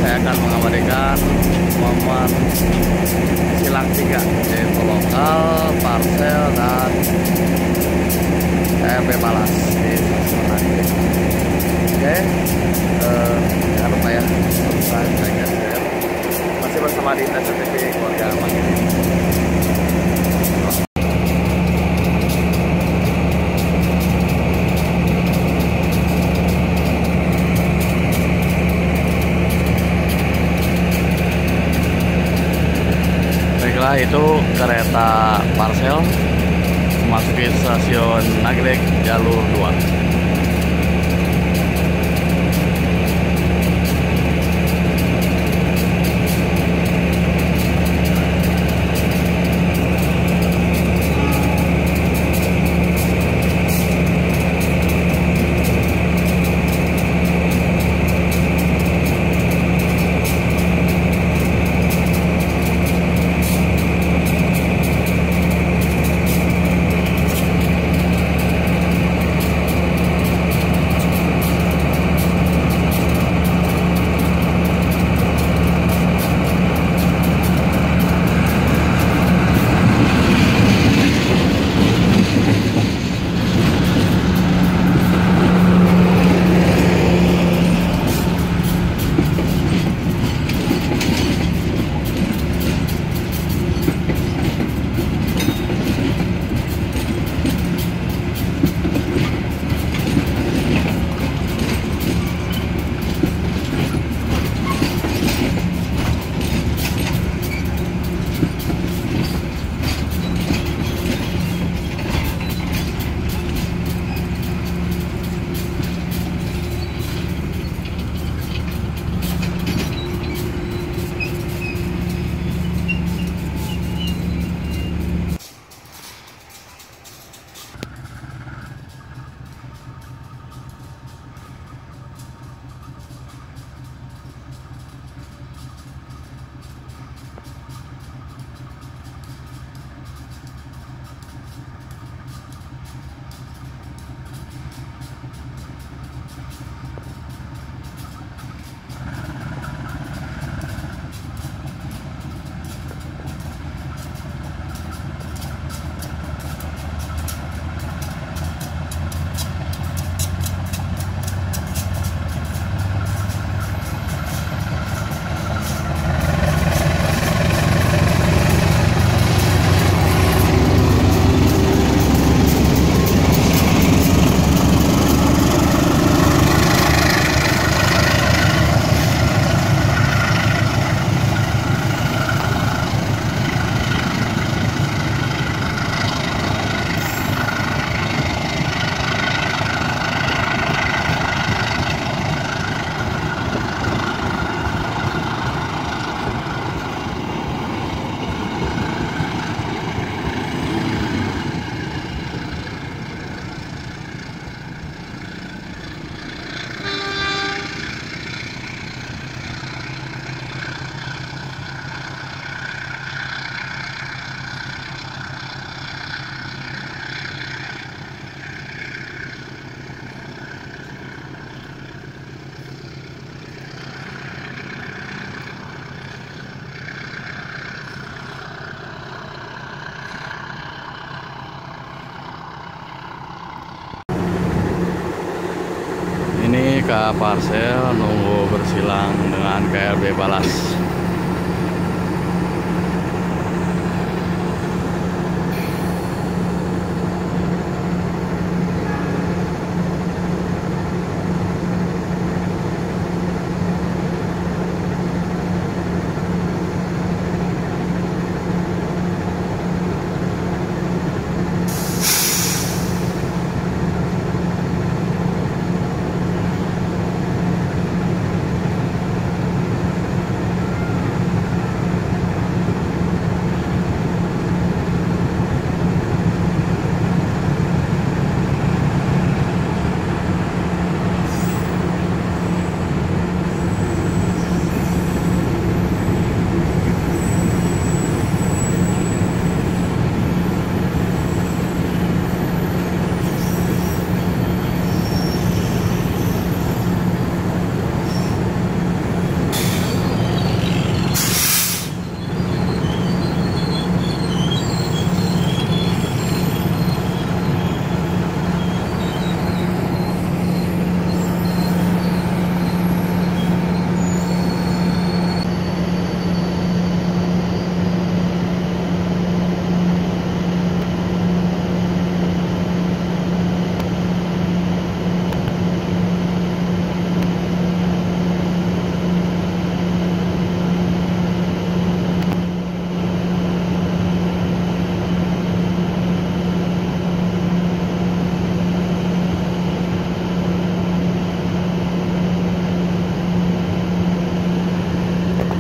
saya akan mengabadikan momen silang 3, yaitu lokal, parcel, dan KRB Balas di stasiun Nagreg. Oke, jangan lupa ya subscribe, like, dan share. Masih bersama di TV Keluarga Mandiri. Baiklah, itu kereta parcel memasuki stasiun Nagreg jalur 2. Ini ke parcel nunggu bersilang dengan KRB Balas.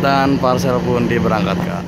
dan parcel pun diberangkatkan.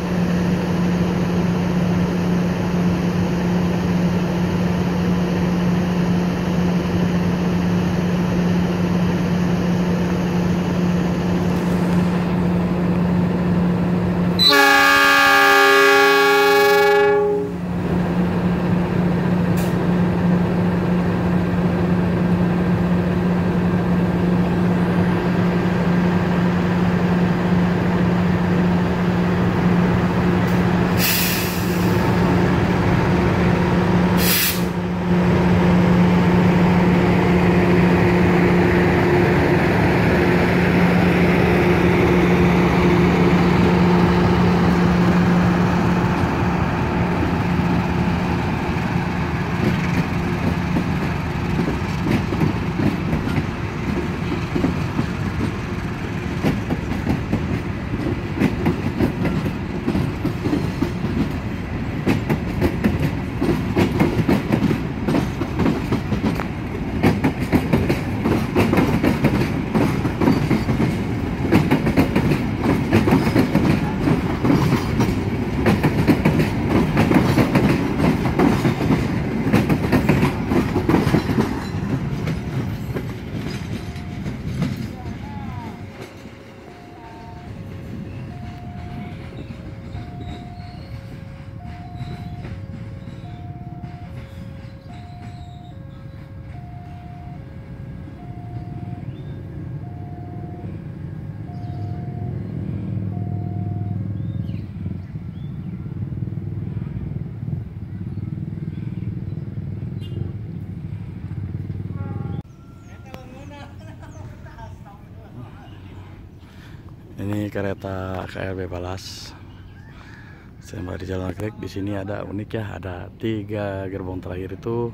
Ini kereta KRB Balas. Sampai di Jalan Nagreg. Di sini ada unik ya, ada 3 gerbong terakhir itu.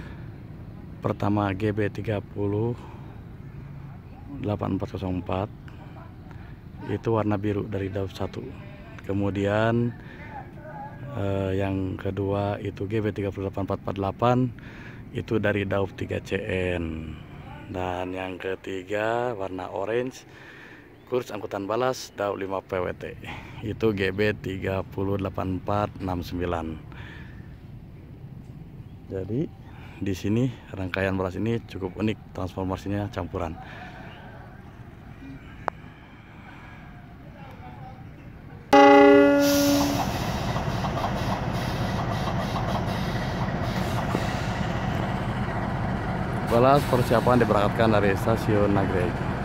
Pertama GB 30 8404. Itu warna biru dari Daup 1. Kemudian yang kedua itu GB 38448 itu dari Daup 3CN. Dan yang ketiga warna orange kurs angkutan balas Daup 5 PWT itu GB 308469. Jadi di sini rangkaian balas ini cukup unik, transformasinya campuran. Balas persiapan diberangkatkan dari stasiun Nagreg.